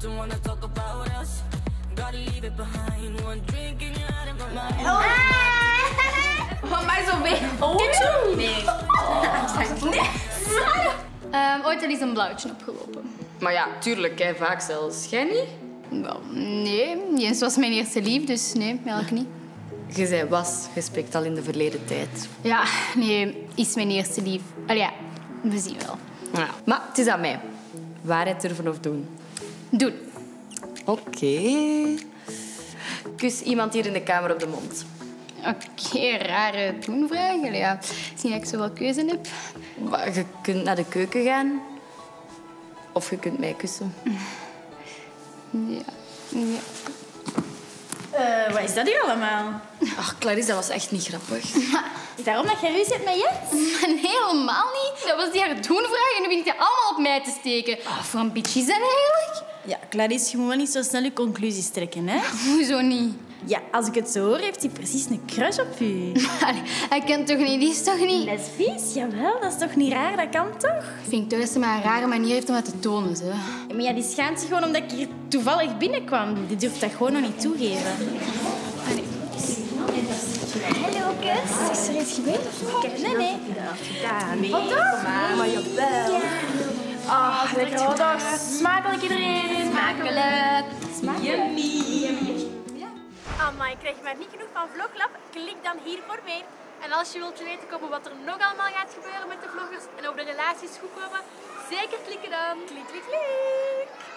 don't wanna talk about us. Gotta leave it behind. One drink and you're out of my mind. Van mij zo weer. Ketchup? Nee. Ooit al eens een blauwtje opgelopen. Maar ja, tuurlijk, hè, vaak zelfs. Jij niet? Wel, nee, Jens was mijn eerste lief, dus nee, eigenlijk niet. Je zei was, je spreekt al in de verleden tijd. Ja, nee, is mijn eerste lief. Allee, ja, we zien wel. Ja. Maar het is aan mij. Waarheid durven of doen? Doen. Oké. Kus iemand hier in de kamer op de mond. Oké, rare doenvraag. Allee, ja, zie dat ik zoveel keuze heb. Maar je kunt naar de keuken gaan. Of je kunt mij kussen. Ja. Wat is dat hier allemaal? Ach, Clarisse, dat was echt niet grappig. Daarom dat jij ruzie hebt met Jens? Nee, helemaal niet. Dat was die haar doenvraag en nu begint je allemaal op mij te steken. Voor een bitch is dat eigenlijk? Ja, Clarisse, je moet wel niet zo snel je conclusies trekken, hè? Hoezo niet? Ja, als ik het zo hoor, heeft hij precies een crush op u. Allee, hij kent toch niet, die is toch niet... Lesbisch? Jawel, dat is toch niet raar? Dat kan toch? Ik vind toch dat ze maar een rare manier heeft om dat te tonen. Zo. Ja, maar ja, die schaamt zich gewoon omdat ik hier toevallig binnenkwam. Die durft dat gewoon nog niet toegeven. Hallo, kus. Is er iets gebeurd? Nee. Wat toch? Maar jawel. Ah, lekker hotdogs. Smakelijk iedereen. Smakelijk. Amai, ik krijg maar niet genoeg van Vloglab? Klik dan hier voor meer. En als je wilt weten komen wat er nog allemaal gaat gebeuren met de vloggers en over de relaties goed komen, zeker klikken dan. Klik, klik, klik.